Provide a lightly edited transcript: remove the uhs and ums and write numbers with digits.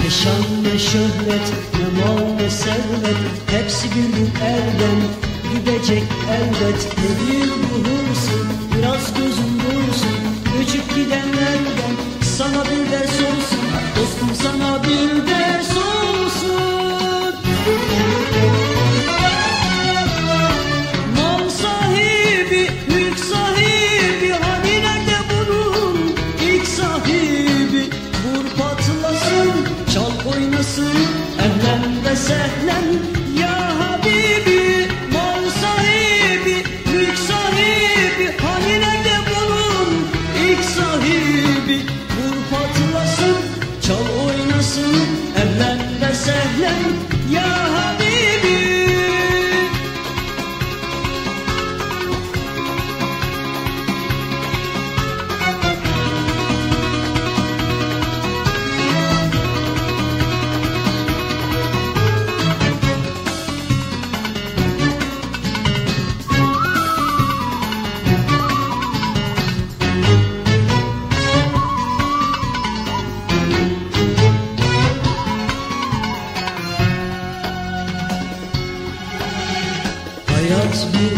Ne şan ne şöhret, ne mal ne servet, hepsi bir gün elden gidecek elbet. Nedir bu hırsın, biraz gözün dursun, göçüp gidenlerden sana bir ders olsun. Dostum sana bir ders olsun. Mal sahibi, mülk sahibi, hani nerede bunun ilk sahibi? Vur patlasın, çal oynasın, ehlen ve sehlen ya Habibi. Mal sahibi, mülk sahibi, hani nerede bunun ilk sahibi? Vur patlasın, çal oynasın, ehlen ve sehlen ya Habibi. Hayat bir